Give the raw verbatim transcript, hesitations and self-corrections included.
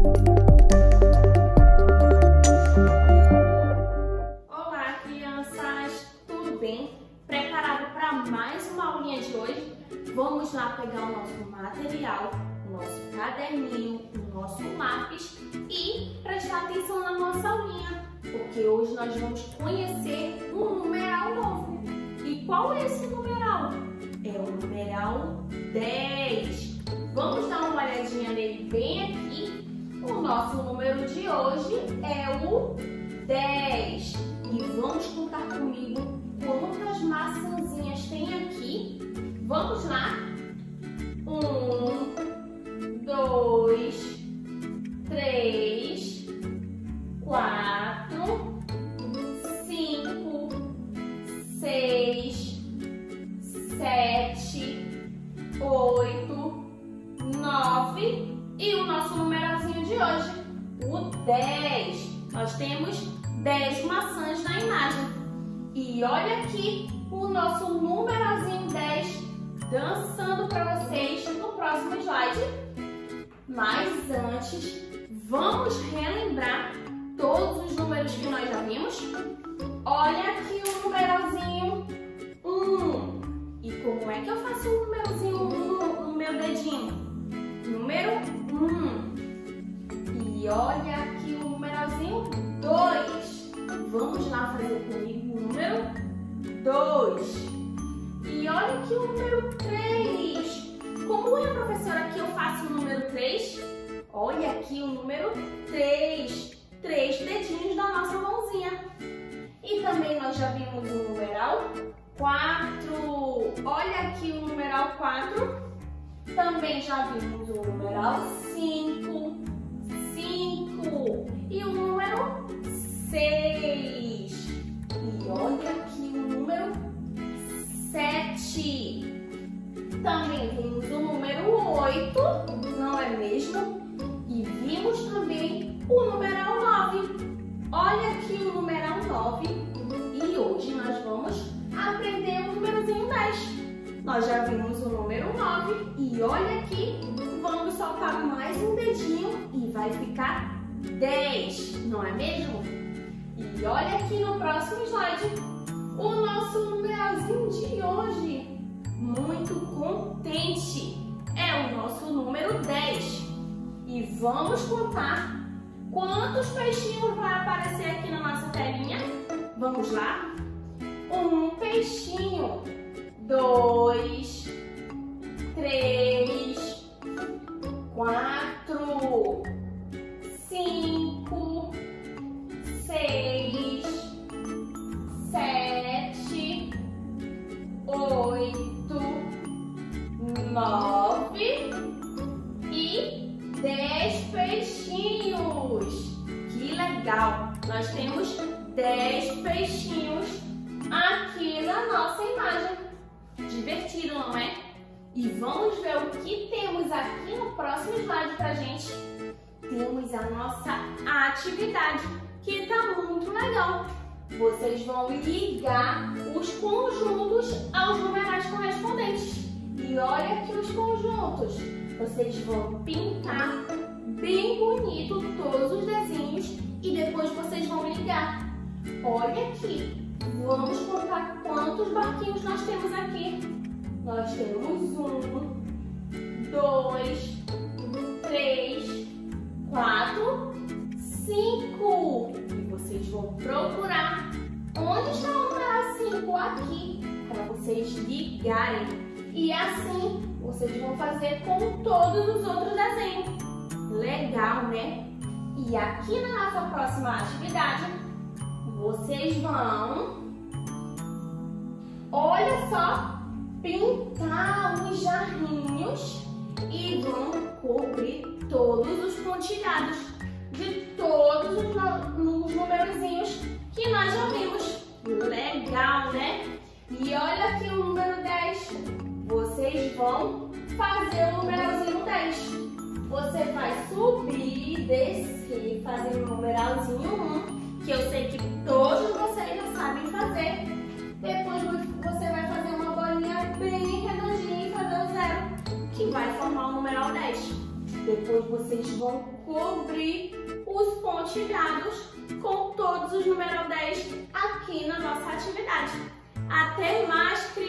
Olá, crianças! Tudo bem? Preparado para mais uma aulinha de hoje? Vamos lá pegar o nosso material, o nosso caderninho, o nosso lápis e prestar atenção na nossa aulinha, porque hoje nós vamos conhecer um numeral novo. E qual é esse numeral? É o numeral dez. Vamos dar uma olhadinha nele bem aqui. O nosso número de hoje é o dez. E vamos contar comigo quantas maçãzinhas tem aqui. Vamos lá? Um, dois, três, quatro, cinco, seis, sete, oito, nove e o nosso numeralzinho de hoje, o dez. Nós temos dez maçãs na imagem. E olha aqui o nosso numeralzinho dez dançando para vocês no próximo slide. Mas antes, vamos relembrar todos os números que nós já vimos. Olha aqui o numeralzinho um. E como é que eu faço o numeralzinho um no meu dedinho? Número um. E olha aqui o numeralzinho dois. Vamos lá fazer comigo o número dois. E olha aqui o número três. Como é, professora, que eu faço o número três? Olha aqui o número três. Três dedinhos da nossa mãozinha. E também nós já vimos o numeral quatro. Olha aqui o numeral quatro. Também já vimos o numeral cinco. cinco. E o número seis. E olha aqui o número sete. Também vimos o número oito, não é mesmo? E vimos também o numeral nove. Olha aqui o numeral nove. E hoje nós vamos aprender o númerozinho dez. Nós já vimos o número nove. E olha aqui, vamos soltar mais um dedinho e vai ficar dez, não é mesmo? E olha aqui no próximo slide o nosso numeralzinho de hoje. Muito contente. É o nosso número dez. E vamos contar quantos peixinhos vai aparecer aqui na nossa telinha. Vamos lá? Um peixinho. Dois. Três. Quatro. Cinco. Seis. Sete. Oito. Nove e dez peixinhos. Que legal! Nós temos dez peixinhos aqui na nossa imagem. Divertido, não é? E vamos ver o que temos aqui no próximo slide pra gente. Temos a nossa atividade, que tá muito legal. Vocês vão ligar os conjuntos aos numerais correspondentes. E olha aqui os conjuntos. Vocês vão pintar bem bonito todos os desenhos e depois vocês vão ligar. Olha aqui. Vamos contar quantos barquinhos nós temos aqui. Nós temos um, dois, três, quatro, cinco. E vocês vão procurar onde está o numeral cinco aqui para vocês ligarem. E assim vocês vão fazer com todos os outros desenhos. Legal, né? E aqui na nossa próxima atividade, vocês vão, olha só, pintar uns jarrinhos e vão cobrir todos os pontilhados de todos os, os numerozinhos que nós já vimos. Legal, né? E olha aqui o número dez. Vocês vão fazer o numeralzinho dez. Você vai subir, descer, fazer o numeralzinho um, que eu sei que todos vocês já sabem fazer. Depois você vai fazer uma bolinha bem redondinha e fazer o zero, que vai formar o numeral dez. Depois vocês vão cobrir os pontilhados com todos os número dez aqui na nossa atividade. Até mais, crianças!